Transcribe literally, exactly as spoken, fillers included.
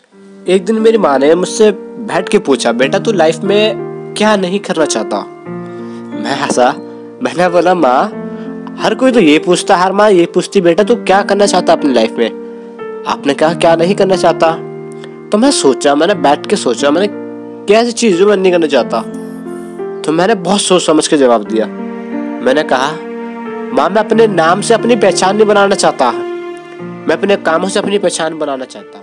एक दिन मेरी माँ ने मुझसे बैठ के पूछा, बेटा तू लाइफ में क्या नहीं करना चाहता। मैं हंसा, मैंने बोला माँ हर कोई तो ये पूछता, हर माँ ये पूछती बेटा तू क्या करना चाहता अपनी लाइफ में। आपने कहा क्या नहीं करना चाहता। तो मैं सोचा, मैंने बैठ के सोचा, मैंने क्या ऐसी चीज जो मैं नहीं करना चाहता। तो मैंने बहुत सोच समझ के जवाब दिया। मैंने कहा माँ मैं अपने नाम से अपनी पहचान नहीं बनाना चाहता, मैं अपने कामों से अपनी पहचान बनाना चाहता।